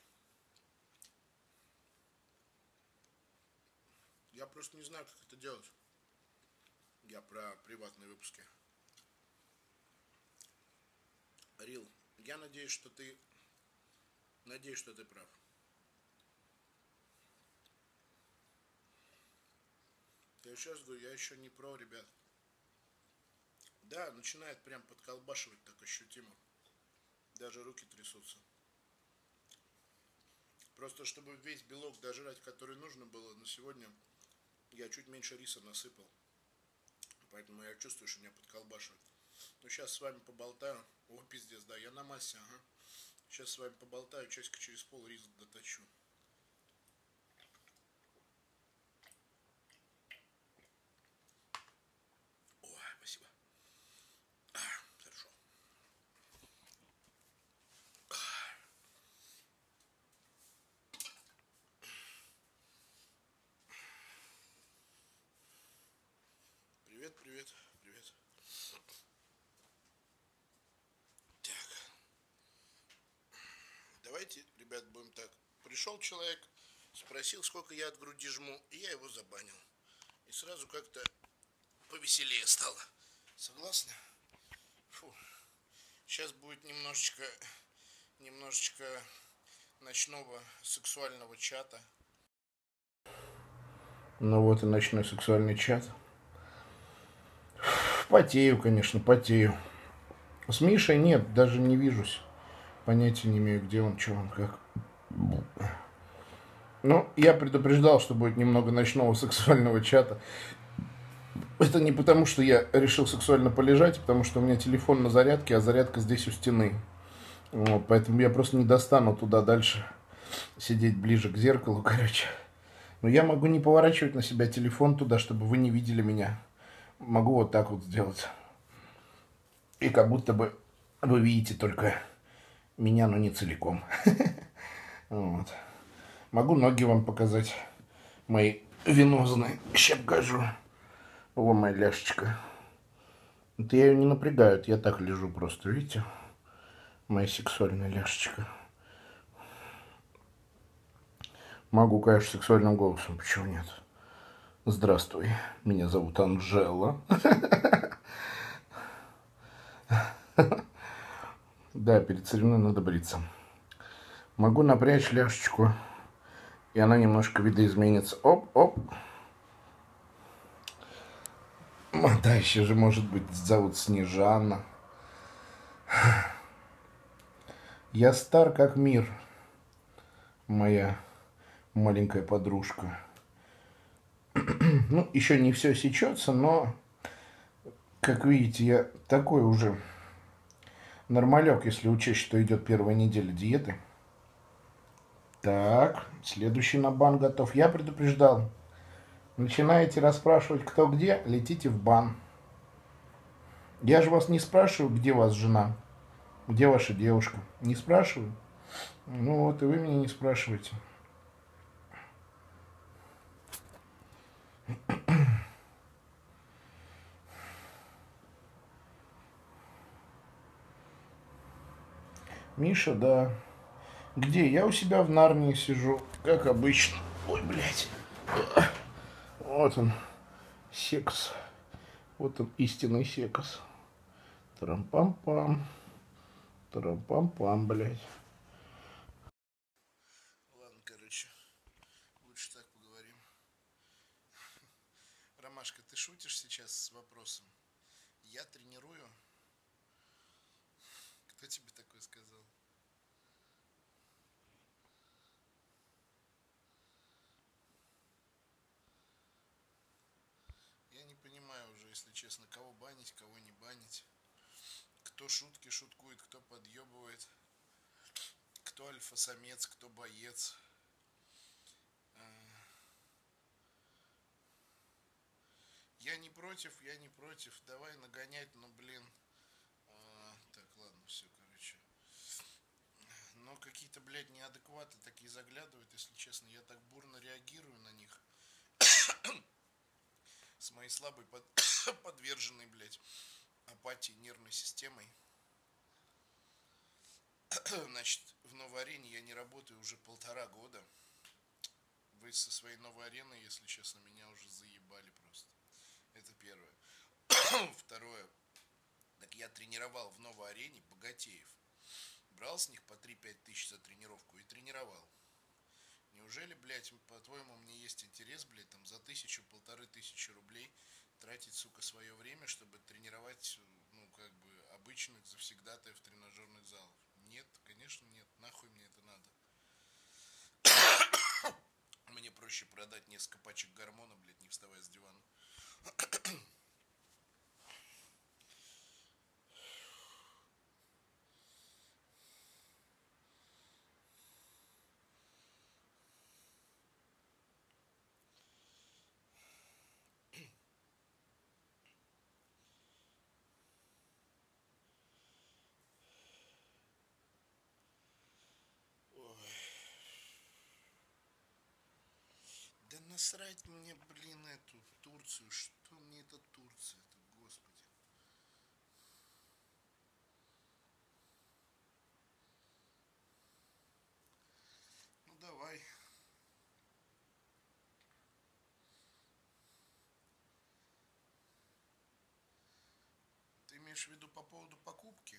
Я просто не знаю, как это делать. Я про приватные выпуски. Рил, я надеюсь, что ты... Надеюсь, что ты прав. Я сейчас говорю, я еще не про, ребят. Да, начинает прям подколбашивать так ощутимо. Даже руки трясутся. Просто чтобы весь белок дожрать, который нужно было на сегодня, я чуть меньше риса насыпал. Поэтому я чувствую, что меня подколбашивает. Ну, сейчас с вами поболтаю. О, пиздец, да, я на массе, ага. Сейчас с вами поболтаю, часика через пол рис доточу. Ой, спасибо. А, хорошо. Привет, привет, привет. Так. Давайте, ребят, будем так. Пришел человек, спросил, сколько я от груди жму, и я его забанил. И сразу как-то повеселее стало. Согласны? Фу. Сейчас будет немножечко, немножечко ночного сексуального чата. Ну вот и ночной сексуальный чат. Потею, конечно, потею. С Мишей нет, даже не вижусь. Понятия не имею, где он, что он, как. Ну, я предупреждал, что будет немного ночного сексуального чата. Это не потому, что я решил сексуально полежать, потому что у меня телефон на зарядке, а зарядка здесь у стены. Вот, поэтому я просто не достану туда дальше сидеть ближе к зеркалу, короче. Но я могу не поворачивать на себя телефон туда, чтобы вы не видели меня. Могу вот так вот сделать. И как будто бы вы видите только меня, но не целиком. Вот. Могу ноги вам показать. Мои венозные. Сейчас покажу. О, моя ляшечка. Это я ее не напрягаю, я так лежу просто, видите? моя сексуальная ляшечка. Могу, конечно, сексуальным голосом, почему нет? Здравствуй, меня зовут Анжела. Да, перед соревнованием надо бриться. Могу напрячь ляшечку, и она немножко видоизменится. Оп, оп. Да, еще же, может быть, зовут Снежана. Я стар, как мир, моя маленькая подружка. Ну, еще не все сечется, но, как видите, я такой уже нормалек, если учесть, что идет первая неделя диеты. Так, следующий на бан готов. Я предупреждал. Начинаете расспрашивать, кто где, летите в бан. Я же вас не спрашиваю, где у вас жена, где ваша девушка. Не спрашиваю. Ну вот, и вы меня не спрашиваете. Миша, да. Где? Я у себя в Нарнии сижу, как обычно. Ой, блядь. Вот он, секс. Вот он, истинный секс. Трам-пам-пам. Трам-пам-пам, блядь. Ладно, короче, лучше так поговорим. Ромашка, ты шутишь сейчас с вопросом? Я тренирую? Кто тебе такое сказал? Я не понимаю уже, если честно, кого банить, кого не банить. Кто шутки шуткует, кто подъебывает. Кто альфа-самец, кто боец. Я не против, я не против. Давай нагонять, но, блин. А, так, ладно, все, короче. Но какие-то, блядь, неадекваты такие заглядывают, если честно. Я так бурно реагирую на них. С моей слабой, под... подверженной, блядь, апатии нервной системой. Значит, в новой арене я не работаю уже полтора года. Вы со своей новой ареной, если честно, меня уже заебали просто. Это первое. Второе. Так я тренировал в новой арене богатеев. Брал с них по три-пять тысяч за тренировку и тренировал. Неужели, блядь, по-твоему, мне есть интерес, блядь, там за тысячу, полторы тысячи рублей тратить, сука, свое время, чтобы тренировать, ну, как бы, обычных завсегдатаев тренажерных залов? Нет, конечно, нет. Нахуй мне это надо. Мне проще продать несколько пачек гормона, блядь, не вставая с дивана. Да насрать мне, блин, эту Турцию. Что мне эта Турция? Это, господи. Ну давай. Ты имеешь в виду по поводу покупки?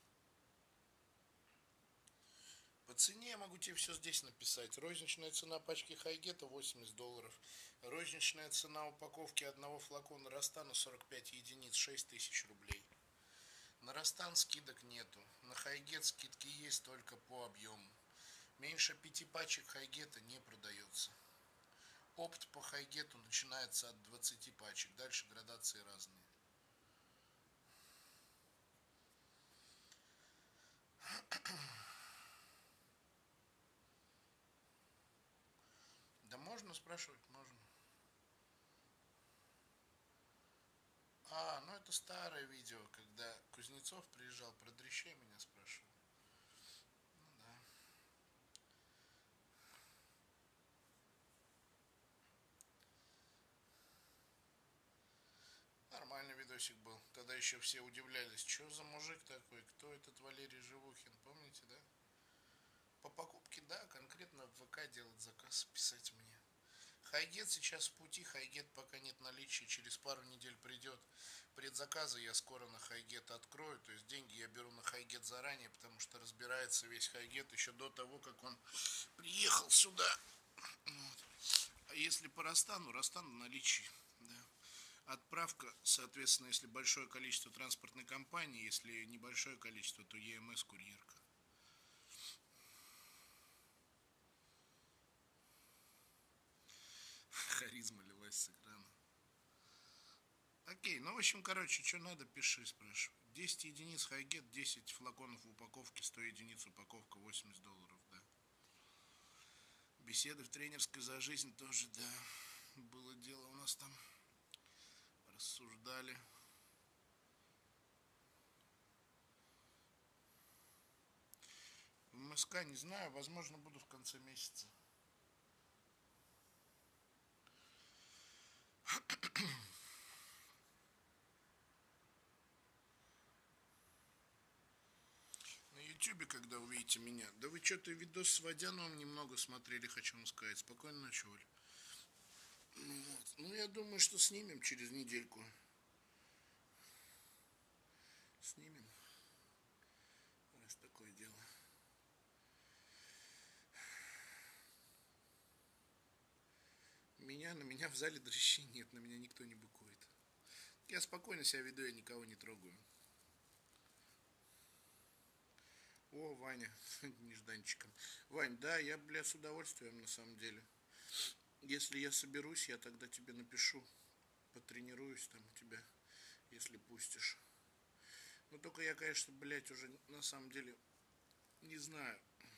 По цене я могу тебе все здесь написать. Розничная цена пачки Хайгета восемьдесят долларов. Розничная цена упаковки одного флакона Растана сорок пять единиц, шесть тысяч рублей. На Растан скидок нету. На Хайгет скидки есть только по объему. Меньше пяти пачек Хайгета не продается. Опт по Хайгету начинается от двадцати пачек. Дальше градации разные. Да можно спрашивать, можно. А, ну это старое видео, когда Кузнецов приезжал, про дрищей меня спрашивал. Ну да. Нормальный видосик. видосик был. Тогда еще все удивлялись, что за мужик такой, кто этот Валерий Живухин, помните, да? По покупке, да, конкретно в ВК делать заказ, писать мне. Хайгет сейчас в пути, Хайгет пока нет наличия, через пару недель придет. Предзаказы я скоро на Хайгет открою, то есть деньги я беру на Хайгет заранее, потому что разбирается весь Хайгет еще до того, как он приехал сюда. Вот. А если по Ростану, Ростан в наличии, да. Отправка, соответственно, если большое количество транспортной компании, если небольшое количество, то ЕМС курьерка. Харизма лилась с экрана. Окей, ну в общем, короче, что надо, пиши, спрашивай. десять единиц Хайгет, десять флаконов в упаковке, сто единиц упаковка, восемьдесят долларов, да. Беседы в тренерской за жизнь тоже, да. Было дело у нас там. Рассуждали. В МСК не знаю, возможно, буду в конце месяца. На ютубе, когда увидите меня. Да вы что-то видос с Водяновым немного смотрели, хочу вам сказать. Спокойной ночи, Оль. Ну, вот. Ну, я думаю, что снимем через недельку. Снимем. Раз такое дело. Меня, на меня в зале дрыщи нет, на меня никто не быкует. Я спокойно себя веду, я никого не трогаю. О, Ваня, нежданчиком. Вань, да, я, бля, с удовольствием, на самом деле. Если я соберусь, я тогда тебе напишу. Потренируюсь там у тебя, если пустишь. Ну, только я, конечно, блядь, уже на самом деле не знаю.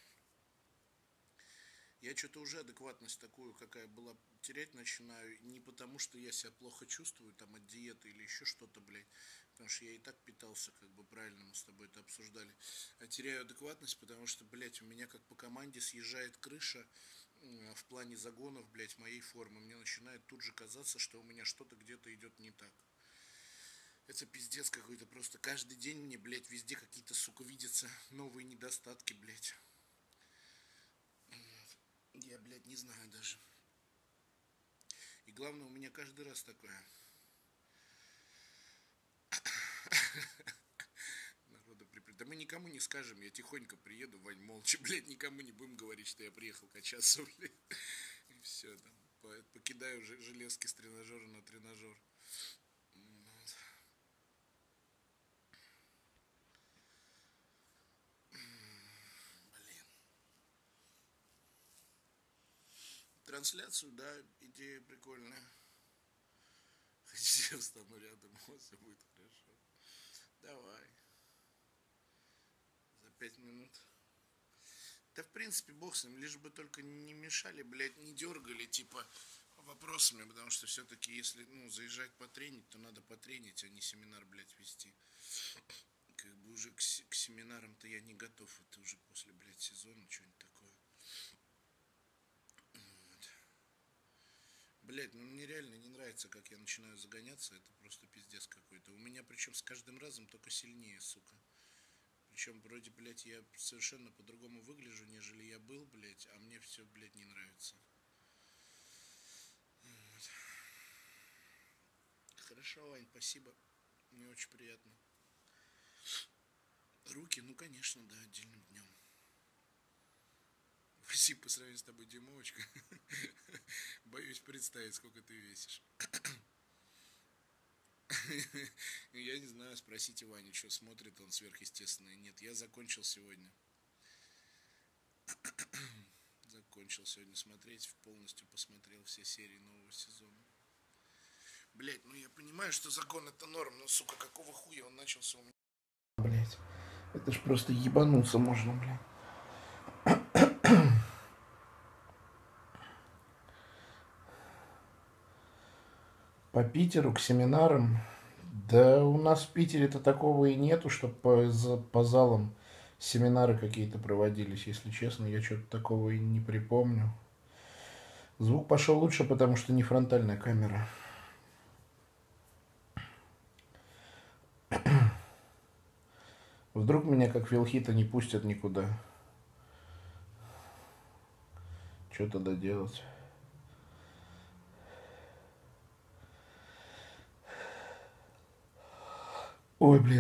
Я что-то уже адекватность такую, какая была, терять начинаю. Не потому, что я себя плохо чувствую, там, от диеты или еще что-то, блядь. Потому что я и так питался, как бы, правильно, мы с тобой это обсуждали. А теряю адекватность, потому что, блядь, у меня как по команде съезжает крыша в плане загонов, блядь, моей формы. Мне начинает тут же казаться, что у меня что-то где-то идет не так. Это пиздец какой-то просто. Каждый день мне, блядь, везде какие-то, сука, видятся новые недостатки, блядь. Я, блядь, не знаю даже. И главное, у меня каждый раз такое. Народу припри... Да мы никому не скажем, я тихонько приеду, Вань, молча, блядь, никому не будем говорить, что я приехал качаться, блядь. И все, там, покидаю железки с тренажера на тренажер. Трансляцию, да, идея прикольная. Хотите, я встану рядом, все будет хорошо. Давай. За пять минут. Да, в принципе, бог с ним, лишь бы только не мешали, блядь, не дергали, типа, вопросами, потому что все-таки, если, ну, заезжать потренить, то надо потренить, а не семинар, блядь, вести. Как бы уже к, к семинарам-то я не готов, это уже после, блядь, сезона, что-нибудь такое. Блять, ну мне реально не нравится, как я начинаю загоняться. Это просто пиздец какой-то. У меня причем с каждым разом только сильнее, сука. Причем вроде, блядь, я совершенно по-другому выгляжу, нежели я был, блядь, а мне все, блядь, не нравится. Вот. Хорошо, Вань, спасибо. Мне очень приятно. Руки, ну конечно, да, отдельным днем. Спасибо по сравнению с тобой, Димовочка. Боюсь представить, сколько ты весишь. Я не знаю, спросите Ваню, что смотрит он сверхъестественное. Нет, я закончил сегодня. Закончил сегодня смотреть, полностью посмотрел все серии нового сезона. Блять, ну я понимаю, что закон это норм, но, сука, какого хуя он начался у меня? Блять, это ж просто ебануться можно, блядь. По Питеру к семинарам. Да у нас в Питере-то такого и нету, чтобы по, по залам семинары какие-то проводились, если честно. Я что-то такого и не припомню. Звук пошел лучше, потому что не фронтальная камера. Вдруг меня как Вилхита не пустят никуда. Что тогда делать? Ой, блин.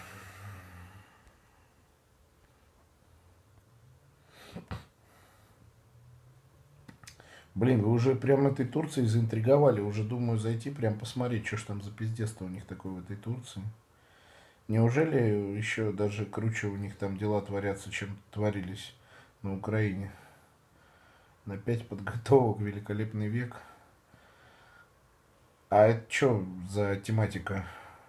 Блин, вы уже прям этой Турцией заинтриговали. Уже думаю зайти прям посмотреть, что ж там за пиздец-то у них такое в этой Турции. Неужели еще даже круче у них там дела творятся, чем творились на Украине? На пять подготовок, великолепный век. А это что за тематика?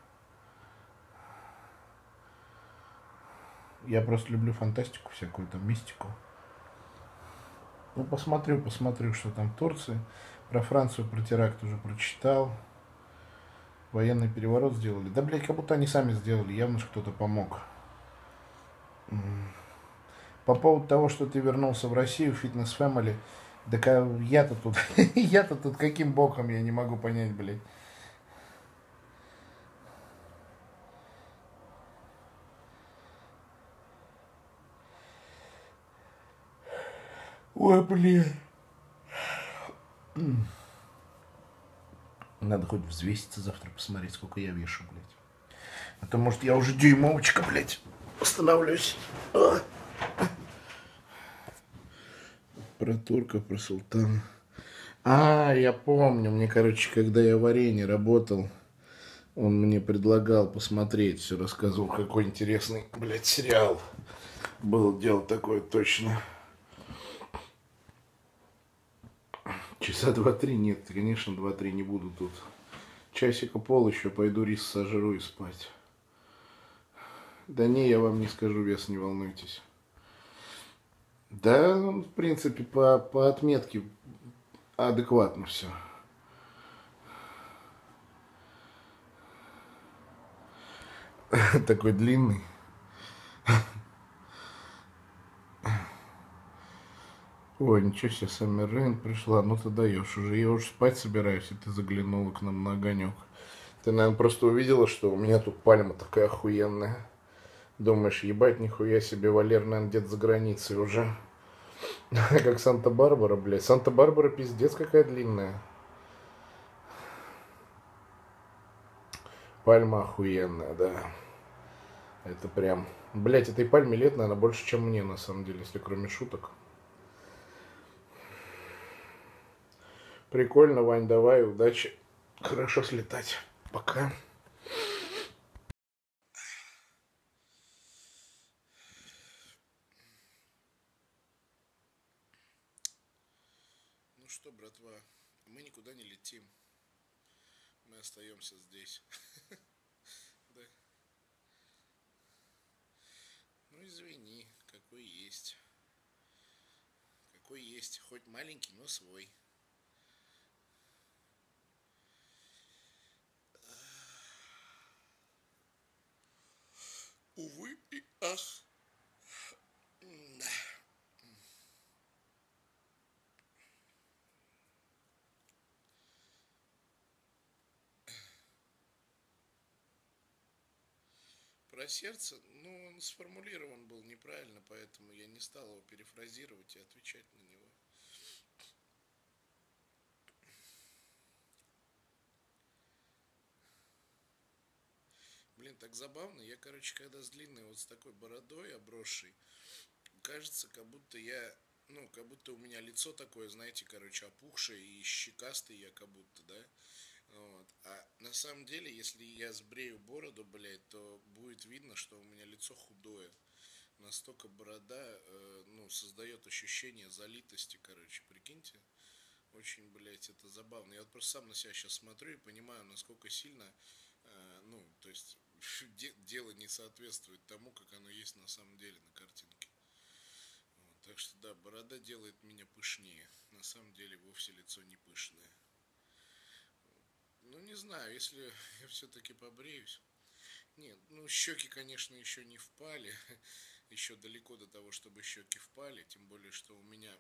Я просто люблю фантастику всякую, там, мистику. Ну, посмотрю, посмотрю, что там в Турции. Про Францию, про теракт уже прочитал. Военный переворот сделали. Да, блядь, как будто они сами сделали. Явно же кто-то помог. По поводу того, что ты вернулся в Россию, Fitness Family. Да я-то тут... я-то тут каким боком, я не могу понять, блядь. Ой, блин. Надо хоть взвеситься завтра, посмотреть, сколько я вешу, блядь. А то, может, я уже дюймовочка, блядь, становлюсь. А. Про турка, про султана. А, я помню, мне, короче, когда я в Арене работал, он мне предлагал посмотреть, все рассказывал, какой интересный, блядь, сериал. Было дело такое точно. Часа два-три нет, конечно, два-три не буду тут. Часика пол еще, пойду рис сожру и спать. Да не, я вам не скажу вес, не волнуйтесь. Да, в принципе, по, по отметке адекватно все. Такой длинный. Ой, ничего себе, Саммер Рейн пришла. Ну ты даешь уже. Я уже спать собираюсь, и ты заглянула к нам на огонек. Ты, наверное, просто увидела, что у меня тут пальма такая охуенная. Думаешь, ебать, нихуя себе, Валер, наверное, где-то за границей уже. Как Санта-Барбара, блядь. Санта-Барбара пиздец какая длинная. Пальма охуенная, да. Это прям... Блядь, этой пальме лет, наверное, больше, чем мне, на самом деле, если кроме шуток. Прикольно, Вань, давай, удачи. Хорошо слетать. Пока. Ну что, братва, мы никуда не летим. Мы остаемся здесь. Да. Ну извини, какой есть. Какой есть. Хоть маленький, но свой. Увы и ах. Да. Про сердце, ну, он сформулирован был неправильно, поэтому я не стал его перефразировать и отвечать на него. Блин, так забавно. Я, короче, когда с длинной вот с такой бородой обросшей, кажется, как будто я, ну, как будто у меня лицо такое, знаете, короче, опухшее и щекастый я как будто, да? Вот. А на самом деле, если я сбрею бороду, блядь, то будет видно, что у меня лицо худое. Настолько борода, э, ну, создает ощущение залитости, короче, прикиньте. Очень, блядь, это забавно. Я вот просто сам на себя сейчас смотрю и понимаю, насколько сильно, э, ну, то есть, де- дело не соответствует тому, как оно есть на самом деле на картинке. Вот. Так что, да, борода делает меня пышнее. На самом деле, вовсе лицо не пышное. Ну, не знаю, если я все-таки побреюсь. Нет, ну, щеки, конечно, еще не впали. Еще далеко до того, чтобы щеки впали. Тем более, что у меня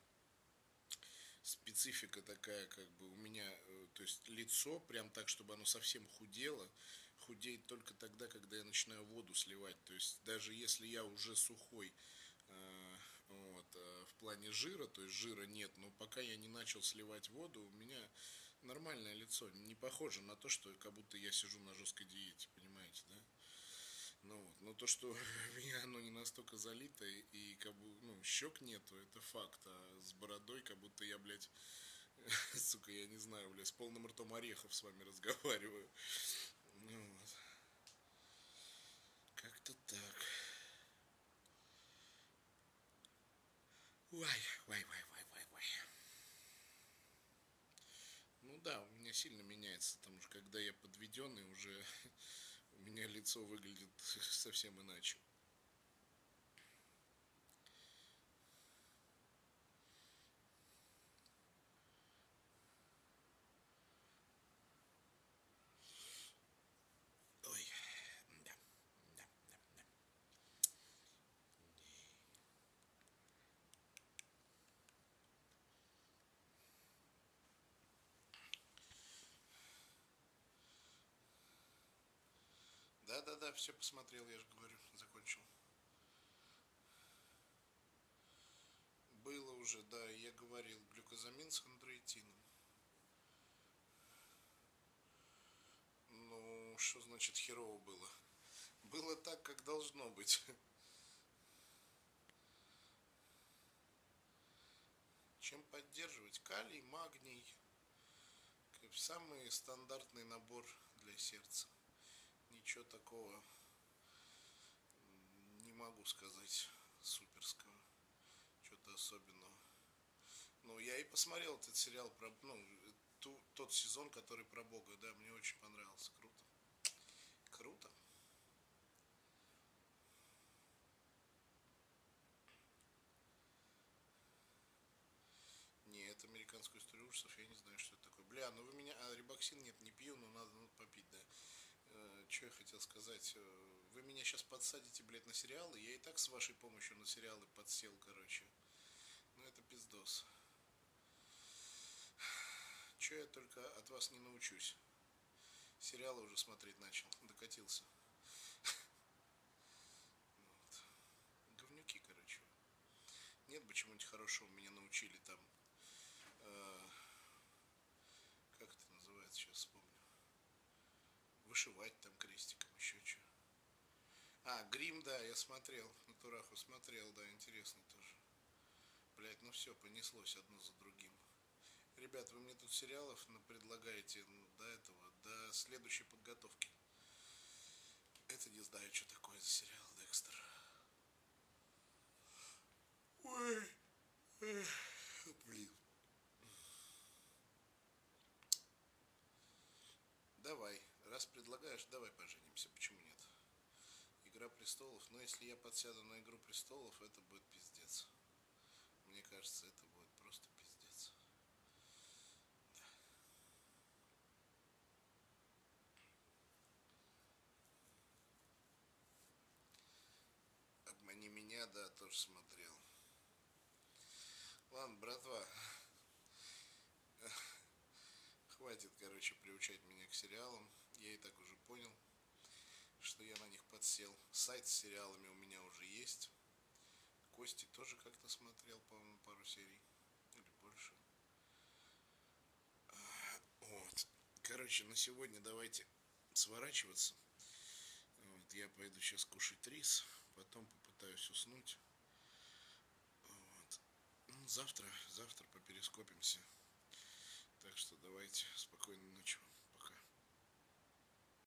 специфика такая, как бы у меня, то есть лицо прям так, чтобы оно совсем худело, худеет только тогда, когда я начинаю воду сливать. То есть даже если я уже сухой, э, вот, э, в плане жира, то есть жира нет, но пока я не начал сливать воду, у меня нормальное лицо, не похоже на то, что как будто я сижу на жесткой диете, понимаете, да? Ну вот, но то, что у меня оно не настолько залито и как бы, ну, щек нету, это факт, а с бородой, как будто я, блядь, сука, я не знаю, блядь, с полным ртом орехов с вами разговариваю. Ну вот, как-то так. Ой, ой, ой, ой, ой, ой. Ну да, у меня сильно меняется, потому что когда я подведенный, уже у меня лицо выглядит совсем иначе. Ой, да, да, да, да. Да, да, да, все посмотрел, я же говорю, закончил. Было уже, да, я говорил, глюкозамин с хондроитином. Ну, что значит херово было? Было так, как должно быть. Чем поддерживать? Калий, магний. Самый стандартный набор для сердца. Ничего такого не могу сказать суперского. Что-то особенного. Ну, я и посмотрел этот сериал про, ну, ту, тот сезон, который про Бога, да, мне очень понравился. Круто. Круто. Нет, американскую историю ужасов, я не знаю, что это такое. Бля, ну вы меня... А, рибоксин нет, не пью, но надо, надо попить, да. Э, что я хотел сказать? Э, Вы меня сейчас подсадите, блядь, на сериалы. Я и так с вашей помощью на сериалы подсел, короче. Ну это пиздос. Че я только от вас не научусь. Сериалы уже смотреть начал. Докатился. Вот. Говнюки, короче. Нет бы чему-нибудь хорошего меня научили там. Э, как это называется, сейчас вспомню. Вышивать там крестиком, еще что. А, Грим, да, я смотрел. Натураху смотрел, да, интересно тоже. Блять, ну все, понеслось одно за другим. Ребят, вы мне тут сериалов предлагаете, ну, до этого, до следующей подготовки. Это не знаю, что такое за сериал Декстер. Ой, блин. Давай, раз предлагаешь, давай поженимся, почему нет? Игра престолов, но если я подсяду на Игру престолов, это будет пиздец. Мне кажется, это будет просто пиздец. Обмани меня, да, тоже смотрел. Ладно, братва, хватит, короче, приучать меня к сериалам. Я и так уже понял, что я на них подсел. Сайт с сериалами у меня уже есть. Кости тоже как-то смотрел, по-моему, пару серий. Или больше. Вот. Короче, на сегодня давайте сворачиваться. Вот, я пойду сейчас кушать рис. Потом попытаюсь уснуть. Вот. Ну, завтра, завтра поперескопимся. Так что давайте, спокойной ночи.